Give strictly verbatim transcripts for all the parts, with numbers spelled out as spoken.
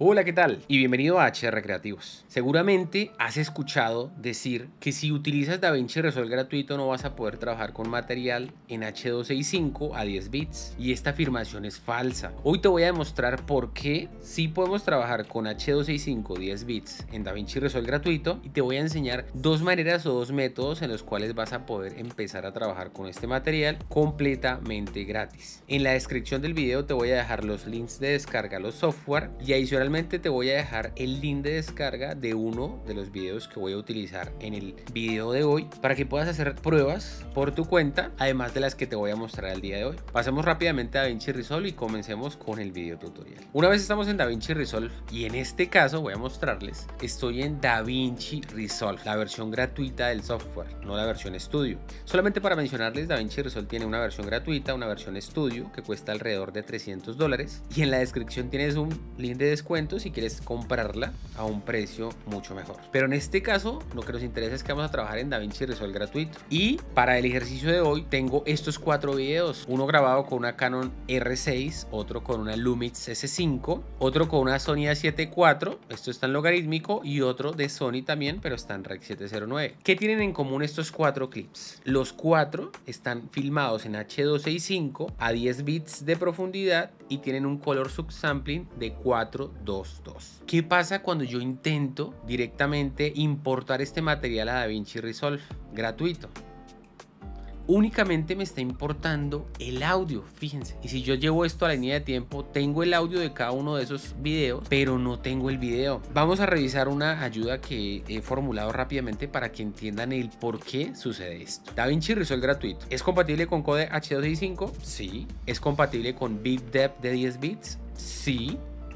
Hola, ¿qué tal? Y bienvenido a H R Creativos. Seguramente has escuchado decir que si utilizas DaVinci Resolve gratuito no vas a poder trabajar con material en H doscientos sesenta y cinco a diez bits. Y esta afirmación es falsa. Hoy te voy a demostrar por qué sí podemos trabajar con H doscientos sesenta y cinco diez bits en DaVinci Resolve gratuito, y te voy a enseñar dos maneras o dos métodos en los cuales vas a poder empezar a trabajar con este material completamente gratis. En la descripción del video te voy a dejar los links de descarga a los software, y adicionalmente te voy a dejar el link de descarga de uno de los videos que voy a utilizar en el video de hoy para que puedas hacer pruebas por tu cuenta, además de las que te voy a mostrar el día de hoy. Pasemos rápidamente a DaVinci Resolve y comencemos con el video tutorial. Una vez estamos en DaVinci Resolve, y en este caso voy a mostrarles, estoy en DaVinci Resolve, la versión gratuita del software, no la versión estudio. Solamente para mencionarles, DaVinci Resolve tiene una versión gratuita, una versión estudio que cuesta alrededor de trescientos dólares, y en la descripción tienes un link de descuento si quieres comprarla a un precio mucho mejor. Pero en este caso lo que nos interesa es que vamos a trabajar en DaVinci Resolve gratuito, y para el ejercicio de hoy tengo estos cuatro videos: uno grabado con una Canon R seis, otro con una Lumix S cinco, otro con una Sony A siete cuatro, esto está en logarítmico, y otro de Sony también, pero está en Rec siete cero nueve. ¿Qué tienen en común estos cuatro clips? Los cuatro están filmados en H doscientos sesenta y cinco a diez bits de profundidad y tienen un color subsampling de cuatro dos dos. ¿Qué pasa cuando yo intento directamente importar este material a DaVinci Resolve gratuito? Únicamente me está importando el audio, fíjense. Y si yo llevo esto a la línea de tiempo, tengo el audio de cada uno de esos videos, pero no tengo el video. Vamos a revisar una ayuda que he formulado rápidamente para que entiendan el por qué sucede esto. DaVinci Resolve gratuito. ¿Es compatible con codec H doscientos sesenta y cinco? Sí. ¿Es compatible con bit depth de diez bits? Sí.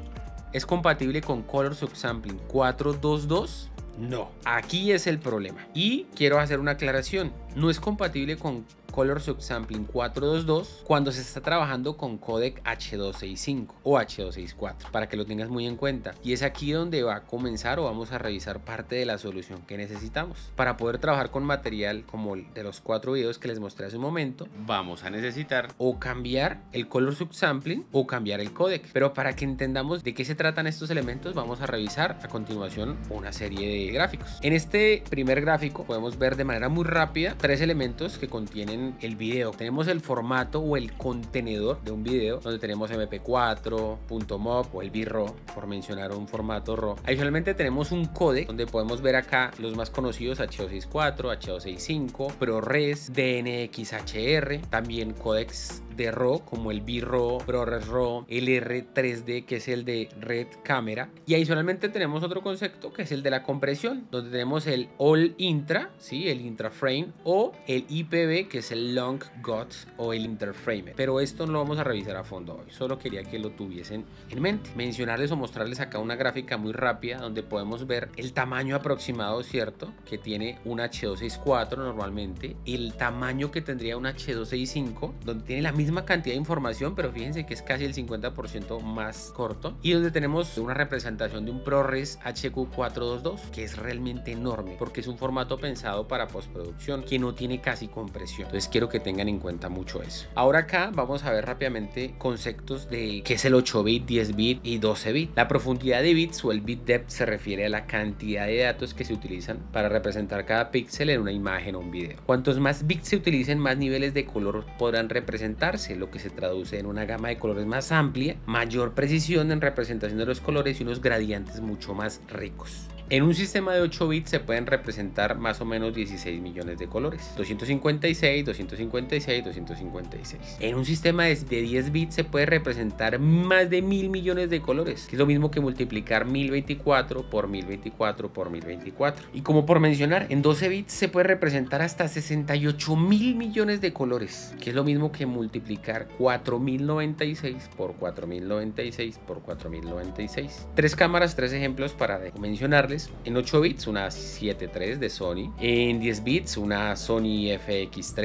¿Es compatible con Color Subsampling cuatro dos dos? No. Aquí es el problema. Y quiero hacer una aclaración. No es compatible con Color Subsampling cuatro dos dos cuando se está trabajando con codec H doscientos sesenta y cinco o H doscientos sesenta y cuatro, para que lo tengas muy en cuenta. Y es aquí donde va a comenzar o vamos a revisar parte de la solución que necesitamos. Para poder trabajar con material como el de los cuatro videos que les mostré hace un momento, vamos a necesitar o cambiar el Color Subsampling o cambiar el codec. Pero para que entendamos de qué se tratan estos elementos, vamos a revisar a continuación una serie de gráficos. En este primer gráfico podemos ver de manera muy rápida tres elementos que contienen el video. Tenemos el formato o el contenedor de un video, donde tenemos M P cuatro, .mov o el B-RAW, por mencionar un formato RAW. Adicionalmente tenemos un codec, donde podemos ver acá los más conocidos: H doscientos sesenta y cuatro, H doscientos sesenta y cinco, ProRes, D N X H R, también codecs de RAW como el B-RAW, ProRes RAW, el R tres D, que es el de Red Camera, y adicionalmente tenemos otro concepto que es el de la compresión, donde tenemos el All Intra, ¿sí? El Intraframe, o el I P B, que es el Long Got o el Interframe. Pero esto no lo vamos a revisar a fondo hoy, solo quería que lo tuviesen en mente. Mencionarles o mostrarles acá una gráfica muy rápida donde podemos ver el tamaño aproximado, ¿cierto?, que tiene un H doscientos sesenta y cuatro normalmente, el tamaño que tendría un H doscientos sesenta y cinco, donde tiene la misma cantidad de información, pero fíjense que es casi el cincuenta por ciento más corto, y donde tenemos una representación de un ProRes H Q cuatrocientos veintidós, que es realmente enorme porque es un formato pensado para postproducción que no tiene casi compresión. Entonces quiero que tengan en cuenta mucho eso. Ahora acá vamos a ver rápidamente conceptos de qué es el ocho bit, diez bit y doce bit. La profundidad de bits o el bit depth se refiere a la cantidad de datos que se utilizan para representar cada píxel en una imagen o un video. Cuantos más bits se utilicen, más niveles de color podrán representarse, lo que se traduce en una gama de colores más amplia, mayor precisión en representación de los colores y unos gradientes mucho más ricos. En un sistema de ocho bits se pueden representar más o menos dieciséis millones de colores, doscientos cincuenta y seis, doscientos cincuenta y seis, doscientos cincuenta y seis. En un sistema de diez bits se puede representar más de mil millones de colores, que es lo mismo que multiplicar mil veinticuatro por mil veinticuatro por mil veinticuatro. Y como por mencionar, en doce bits se puede representar hasta sesenta y ocho mil millones de colores, que es lo mismo que multiplicar cuatro mil noventa y seis por cuatro mil noventa y seis por cuatro mil noventa y seis. Tres cámaras, tres ejemplos para mencionarles. En ocho bits una siete tres de Sony, en diez bits una Sony F X tres,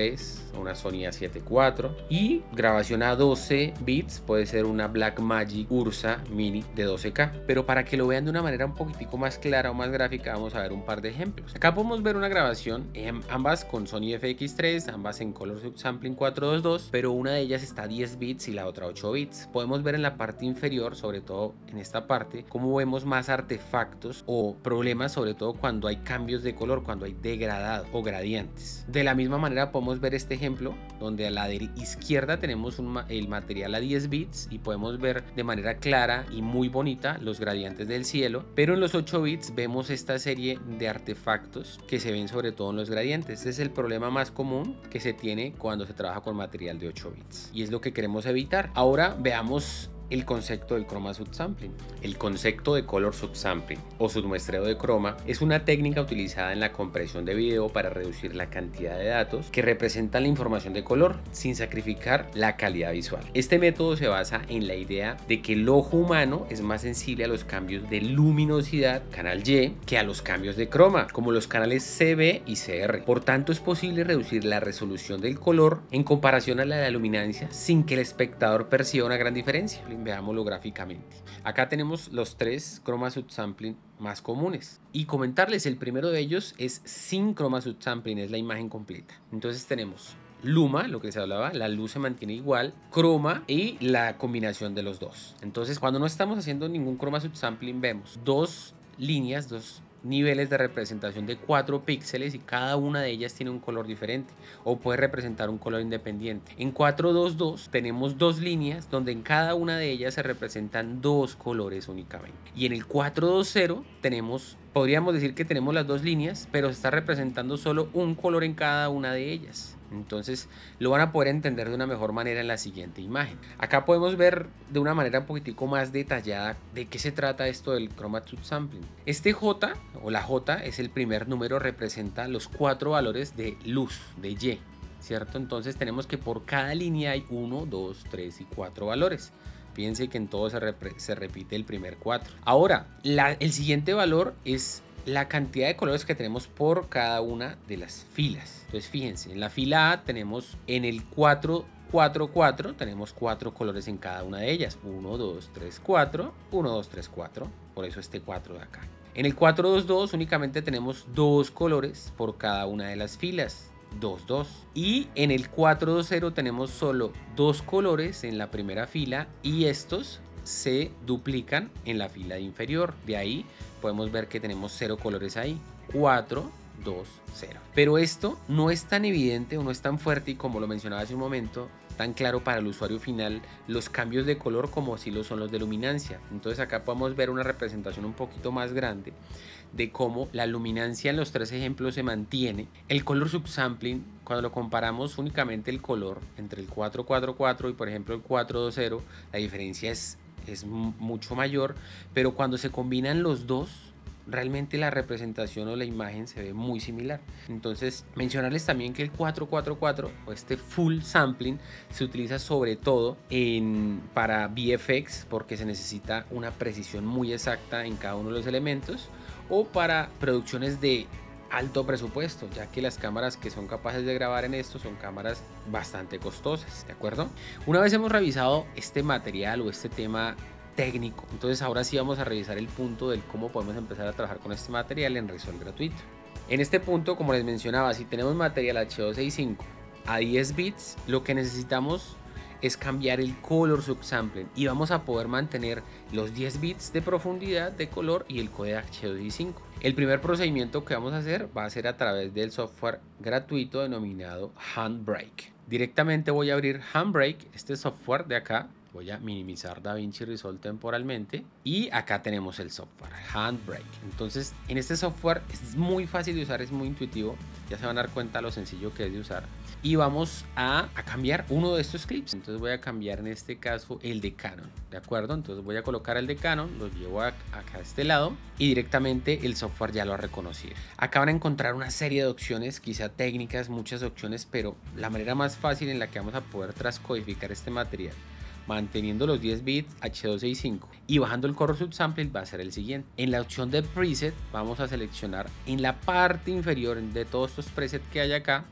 una Sony A siete cuatro, y grabación a doce bits puede ser una Blackmagic Ursa Mini de doce K. Pero para que lo vean de una manera un poquitico más clara o más gráfica, vamos a ver un par de ejemplos. Acá podemos ver una grabación, eh, ambas con Sony F X tres, ambas en Color Subsampling cuatrocientos veintidós, pero una de ellas está a diez bits y la otra ocho bits. Podemos ver en la parte inferior, sobre todo en esta parte, cómo vemos más artefactos o problemas, sobre todo cuando hay cambios de color, cuando hay degradado o gradientes. De la misma manera podemos ver este ejemplo donde a la izquierda tenemos un, el material a diez bits y podemos ver de manera clara y muy bonita los gradientes del cielo, pero en los ocho bits vemos esta serie de artefactos que se ven sobre todo en los gradientes. Este es el problema más común que se tiene cuando se trabaja con material de ocho bits y es lo que queremos evitar. Ahora veamos el concepto del Chroma Subsampling. El concepto de Color Subsampling o submuestreo de croma es una técnica utilizada en la compresión de video para reducir la cantidad de datos que representan la información de color sin sacrificar la calidad visual. Este método se basa en la idea de que el ojo humano es más sensible a los cambios de luminosidad, canal Y, que a los cambios de croma, como los canales C B y C R. Por tanto, es posible reducir la resolución del color en comparación a la de la luminancia sin que el espectador perciba una gran diferencia. Veámoslo gráficamente. Acá tenemos los tres Chroma Subsampling más comunes y comentarles, el primero de ellos es sin Chroma Subsampling, es la imagen completa. Entonces tenemos Luma, lo que se hablaba, la luz se mantiene igual, croma y la combinación de los dos. Entonces cuando no estamos haciendo ningún Chroma Subsampling vemos dos líneas, dos niveles de representación de cuatro píxeles y cada una de ellas tiene un color diferente o puede representar un color independiente. En cuatrocientos veintidós tenemos dos líneas donde en cada una de ellas se representan dos colores únicamente, y en el cuatrocientos veinte tenemos, podríamos decir que tenemos las dos líneas, pero se está representando solo un color en cada una de ellas. Entonces lo van a poder entender de una mejor manera en la siguiente imagen. Acá podemos ver de una manera un poquitico más detallada de qué se trata esto del Chroma Subsampling. Este J o la J es el primer número, representa los cuatro valores de luz, de Y, ¿cierto? Entonces tenemos que por cada línea hay uno, dos, tres y cuatro valores. Fíjense que en todo se, se repite el primer cuatro. Ahora, la, el siguiente valor es la cantidad de colores que tenemos por cada una de las filas. Entonces fíjense, en la fila A tenemos en el cuatro cuatro cuatro, tenemos cuatro colores en cada una de ellas. uno, dos, tres, cuatro, uno, dos, tres, cuatro. Por eso este cuatro de acá. En el cuatrocientos veintidós únicamente tenemos dos colores por cada una de las filas. dos, dos. Y en el cuatrocientos veinte tenemos solo dos colores en la primera fila y estos se duplican en la fila inferior. De ahí podemos ver que tenemos cero colores ahí. cuatro, dos, cero. Pero esto no es tan evidente o no es tan fuerte y, como lo mencionaba hace un momento, tan claro para el usuario final los cambios de color como si lo son los de luminancia. Entonces acá podemos ver una representación un poquito más grande de cómo la luminancia en los tres ejemplos se mantiene. El color subsampling, cuando lo comparamos únicamente el color entre el cuatro cuatro cuatro y por ejemplo el cuatrocientos veinte, la diferencia es, es mucho mayor, pero cuando se combinan los dos, realmente la representación o la imagen se ve muy similar. Entonces mencionarles también que el cuatro cuatro cuatro o este full sampling se utiliza sobre todo en, para V F X, porque se necesita una precisión muy exacta en cada uno de los elementos, o para producciones de alto presupuesto, ya que las cámaras que son capaces de grabar en esto son cámaras bastante costosas, ¿de acuerdo? Una vez hemos revisado este material o este tema técnico, entonces ahora sí vamos a revisar el punto del cómo podemos empezar a trabajar con este material en Resolve gratuito. En este punto, como les mencionaba, si tenemos material H doscientos sesenta y cinco a diez bits, lo que necesitamos es cambiar el color subsampling y vamos a poder mantener los diez bits de profundidad de color y el codec H doscientos sesenta y cinco. El primer procedimiento que vamos a hacer va a ser a través del software gratuito denominado Handbrake. Directamente voy a abrir Handbrake, este software de acá. Voy a minimizar DaVinci Resolve temporalmente y acá tenemos el software Handbrake. Entonces en este software es muy fácil de usar, es muy intuitivo, ya se van a dar cuenta lo sencillo que es de usar. Y vamos a, a cambiar uno de estos clips. Entonces voy a cambiar en este caso el de Canon, ¿de acuerdo? Entonces voy a colocar el de Canon, lo llevo a, acá a este lado y directamente el software ya lo ha reconocido. Acá van a encontrar una serie de opciones, quizá técnicas, muchas opciones, pero la manera más fácil en la que vamos a poder transcodificar este material manteniendo los diez bits H doscientos sesenta y cinco y bajando el color subsampling va a ser el siguiente. En la opción de preset vamos a seleccionar en la parte inferior de todos estos presets que hay acá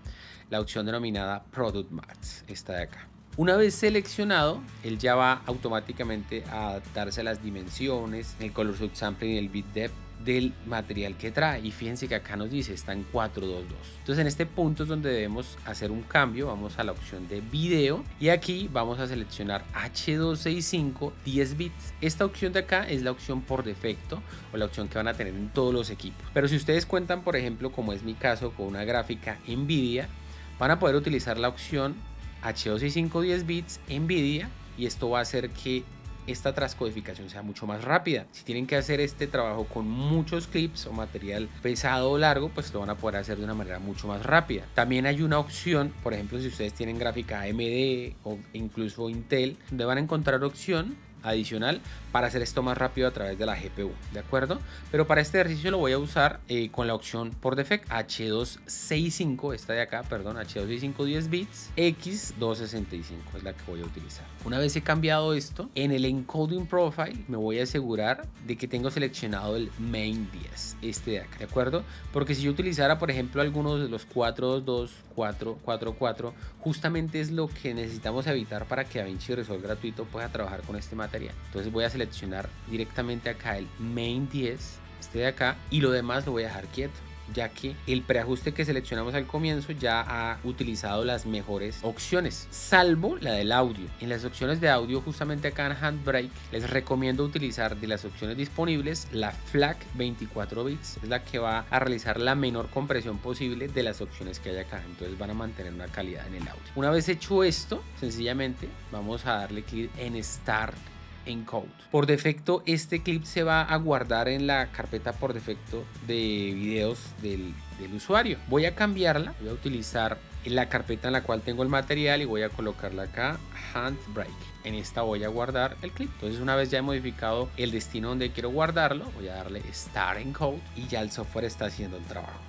la opción denominada Product Max, esta de acá. Una vez seleccionado, él ya va automáticamente a adaptarse a las dimensiones, el color subsampling y el bit depth del material que trae. Y fíjense que acá nos dice está en cuatrocientos veintidós. Entonces en este punto es donde debemos hacer un cambio. Vamos a la opción de video y aquí vamos a seleccionar H doscientos sesenta y cinco diez bits. Esta opción de acá es la opción por defecto o la opción que van a tener en todos los equipos. Pero si ustedes cuentan, por ejemplo, como es mi caso, con una gráfica Nvidia, van a poder utilizar la opción H doscientos sesenta y cinco diez bits Nvidia y esto va a hacer que esta transcodificación sea mucho más rápida. Si tienen que hacer este trabajo con muchos clips o material pesado o largo, pues lo van a poder hacer de una manera mucho más rápida. También hay una opción, por ejemplo, si ustedes tienen gráfica A M D o incluso Intel, donde van a encontrar opción adicional para hacer esto más rápido a través de la G P U, ¿de acuerdo? Pero para este ejercicio lo voy a usar eh, con la opción por defecto H doscientos sesenta y cinco, esta de acá, perdón, H doscientos sesenta y cinco diez bits, X doscientos sesenta y cinco es la que voy a utilizar. Una vez he cambiado esto, en el encoding profile me voy a asegurar de que tengo seleccionado el main diez, este de acá, ¿de acuerdo? Porque si yo utilizara, por ejemplo, algunos de los cuatrocientos veintidós, cuatro cuatro cuatro, justamente es lo que necesitamos evitar para que DaVinci Resolve gratuito pueda trabajar con este material. Entonces voy a seleccionar directamente acá el main diez, este de acá, y lo demás lo voy a dejar quieto, ya que el preajuste que seleccionamos al comienzo ya ha utilizado las mejores opciones, salvo la del audio. En las opciones de audio, justamente acá en Handbrake, les recomiendo utilizar de las opciones disponibles la FLAC veinticuatro bits, es la que va a realizar la menor compresión posible de las opciones que hay acá, entonces van a mantener una calidad en el audio. Una vez hecho esto, sencillamente vamos a darle clic en Start Encode. Por defecto este clip se va a guardar en la carpeta por defecto de videos del, del usuario. Voy a cambiarla, voy a utilizar la carpeta en la cual tengo el material y voy a colocarla acá, Handbrake. En esta voy a guardar el clip. Entonces una vez ya he modificado el destino donde quiero guardarlo, voy a darle Start Encode y ya el software está haciendo el trabajo.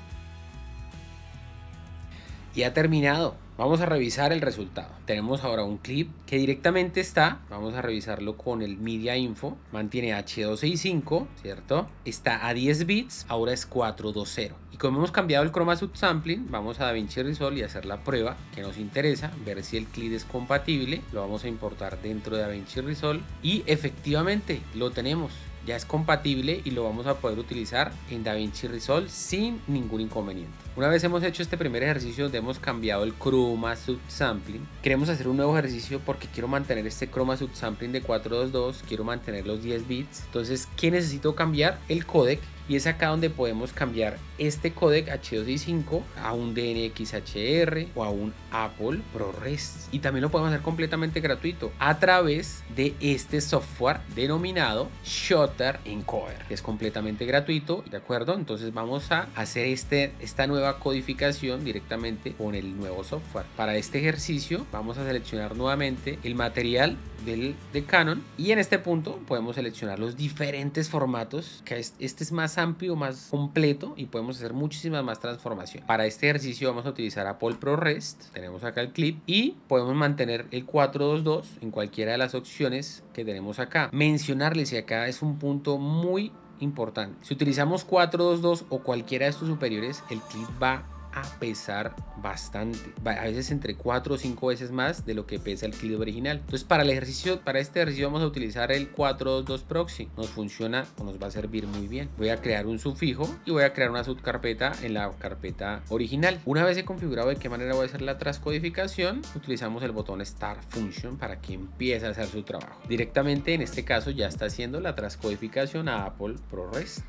Y ha terminado. Vamos a revisar el resultado. Tenemos ahora un clip que directamente está, vamos a revisarlo con el Media Info, mantiene H doscientos sesenta y cinco, ¿cierto? Está a diez bits, ahora es cuatrocientos veinte. Y como hemos cambiado el Chroma Subsampling, vamos a DaVinci Resolve y hacer la prueba que nos interesa, ver si el clip es compatible. Lo vamos a importar dentro de DaVinci Resolve y efectivamente lo tenemos. Ya es compatible y lo vamos a poder utilizar en DaVinci Resolve sin ningún inconveniente. Una vez hemos hecho este primer ejercicio donde hemos cambiado el Chroma Subsampling, queremos hacer un nuevo ejercicio porque quiero mantener este Chroma Subsampling de cuatrocientos veintidós, quiero mantener los diez bits. Entonces, ¿qué necesito cambiar? El codec. Y es acá donde podemos cambiar este codec H doscientos sesenta y cinco a un D N X H R o a un Apple ProRes. Y también lo podemos hacer completamente gratuito a través de este software denominado Shutter Encoder, que es completamente gratuito, ¿de acuerdo? Entonces vamos a hacer este, esta nueva codificación directamente con el nuevo software. Para este ejercicio vamos a seleccionar nuevamente el material del, de Canon y en este punto podemos seleccionar los diferentes formatos, que es, este es más amplio, más completo y podemos hacer muchísimas más transformaciones. Para este ejercicio vamos a utilizar Apple ProRes, tenemos acá el clip y podemos mantener el cuatrocientos veintidós en cualquiera de las opciones que tenemos acá. Mencionarles, y acá es un punto muy importante, si utilizamos cuatrocientos veintidós o cualquiera de estos superiores, el clip va a pesar bastante, a veces entre cuatro o cinco veces más de lo que pesa el clip original. Entonces para el ejercicio, para este ejercicio vamos a utilizar el cuatrocientos veintidós Proxy, nos funciona o nos va a servir muy bien. Voy a crear un subfijo y voy a crear una subcarpeta en la carpeta original. Una vez he configurado de qué manera voy a hacer la transcodificación, utilizamos el botón Start Function para que empiece a hacer su trabajo. Directamente en este caso ya está haciendo la transcodificación a Apple ProRes.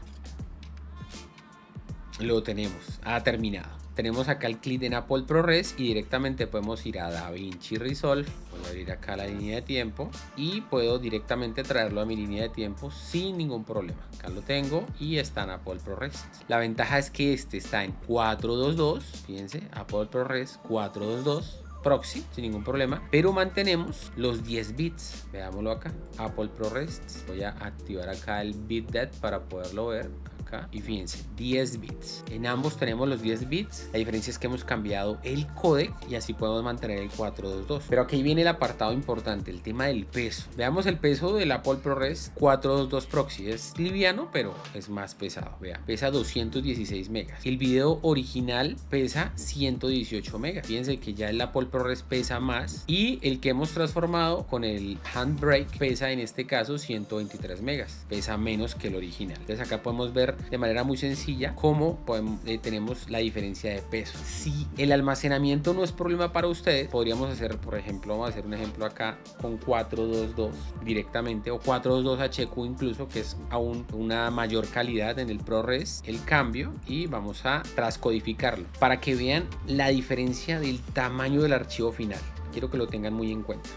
Lo tenemos, ha terminado. Tenemos acá el clip en Apple ProRes y directamente podemos ir a DaVinci Resolve. Voy a abrir acá la línea de tiempo y puedo directamente traerlo a mi línea de tiempo sin ningún problema. Acá lo tengo y está en Apple ProRes. La ventaja es que este está en cuatrocientos veintidós, fíjense, Apple ProRes cuatrocientos veintidós Proxy sin ningún problema, pero mantenemos los diez bits. Veámoslo acá, Apple ProRes. Voy a activar acá el bit depth para poderlo ver. acá y fíjense, diez bits. En ambos tenemos los diez bits. La diferencia es que hemos cambiado el códec y así podemos mantener el cuatrocientos veintidós. Pero aquí viene el apartado importante, el tema del peso. Veamos el peso del Apple ProRes cuatrocientos veintidós Proxy. Es liviano, pero es más pesado. Vea, pesa doscientos dieciséis megas. El video original pesa ciento dieciocho megas. Fíjense que ya el Apple ProRes pesa más y el que hemos transformado con el Handbrake pesa en este caso ciento veintitrés megas. Pesa menos que el original. Entonces acá podemos ver de manera muy sencilla cómo podemos, eh, tenemos la diferencia de peso. Si el almacenamiento no es problema para ustedes, podríamos hacer, por ejemplo, vamos a hacer un ejemplo acá con cuatrocientos veintidós directamente o cuatrocientos veintidós H Q incluso, que es aún una mayor calidad en el ProRes, el cambio, y vamos a transcodificarlo para que vean la diferencia del tamaño del archivo final. Quiero que lo tengan muy en cuenta.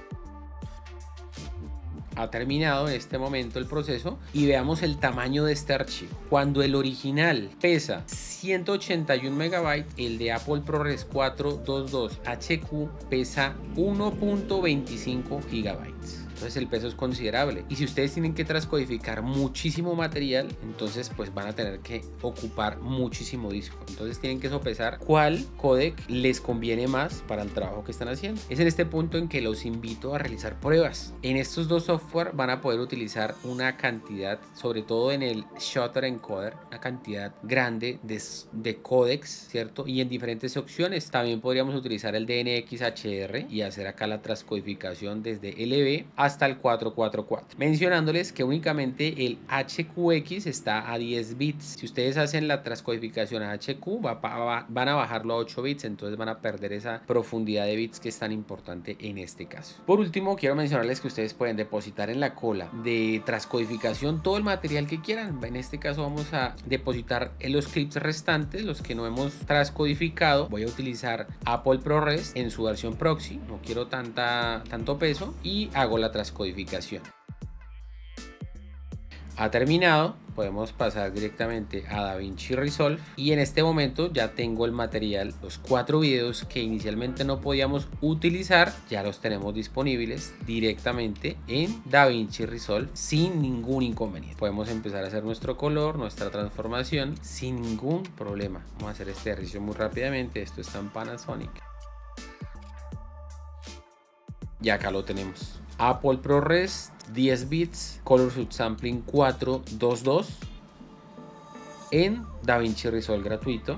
Ha terminado en este momento el proceso y veamos el tamaño de este archivo. Cuando el original pesa ciento ochenta y uno megabytes, el de Apple ProRes cuatrocientos veintidós H Q pesa uno punto veinticinco gigabytes. Entonces el peso es considerable, y si ustedes tienen que transcodificar muchísimo material, entonces pues van a tener que ocupar muchísimo disco. Entonces tienen que sopesar cuál códec les conviene más para el trabajo que están haciendo. Es en este punto en que los invito a realizar pruebas. En estos dos software van a poder utilizar una cantidad, sobre todo en el Shutter Encoder, una cantidad grande de, de códecs, ¿cierto? Y en diferentes opciones. También podríamos utilizar el D N X H R y hacer acá la transcodificación desde L V hasta el cuatrocientos cuarenta y cuatro, mencionándoles que únicamente el H Q X está a diez bits. Si ustedes hacen la transcodificación a H Q, va, va, van a bajarlo a ocho bits, entonces van a perder esa profundidad de bits que es tan importante en este caso. Por último, quiero mencionarles que ustedes pueden depositar en la cola de transcodificación todo el material que quieran. En este caso vamos a depositar en los clips restantes, los que no hemos transcodificado. Voy a utilizar Apple ProRes en su versión Proxy, no quiero tanta, tanto peso, y hago la transcodificación. Ha terminado, podemos pasar directamente a DaVinci Resolve y en este momento ya tengo el material. Los cuatro videos que inicialmente no podíamos utilizar ya los tenemos disponibles directamente en DaVinci Resolve sin ningún inconveniente. Podemos empezar a hacer nuestro color, nuestra transformación sin ningún problema. Vamos a hacer este ejercicio muy rápidamente. Esto está en Panasonic y acá lo tenemos. Apple ProRes diez bits, Color Subsampling cuatrocientos veintidós en DaVinci Resolve gratuito,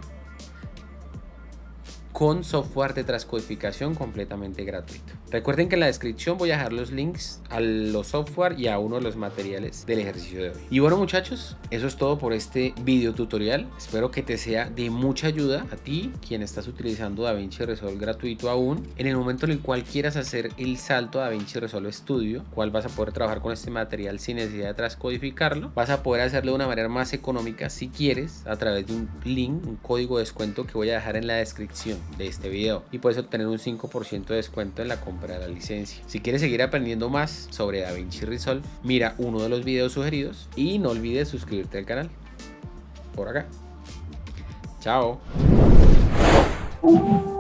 con software de transcodificación completamente gratuito. Recuerden que en la descripción voy a dejar los links a los software y a uno de los materiales del ejercicio de hoy. Y bueno, muchachos, eso es todo por este video tutorial. Espero que te sea de mucha ayuda a ti, quien estás utilizando DaVinci Resolve gratuito aún. En el momento en el cual quieras hacer el salto a DaVinci Resolve Studio, cual vas a poder trabajar con este material sin necesidad de transcodificarlo, vas a poder hacerlo de una manera más económica si quieres, a través de un link, un código de descuento que voy a dejar en la descripción de este video, y puedes obtener un cinco por ciento de descuento en la compra de la licencia. Si quieres seguir aprendiendo más sobre DaVinci Resolve, mira uno de los videos sugeridos y no olvides suscribirte al canal por acá. Chao.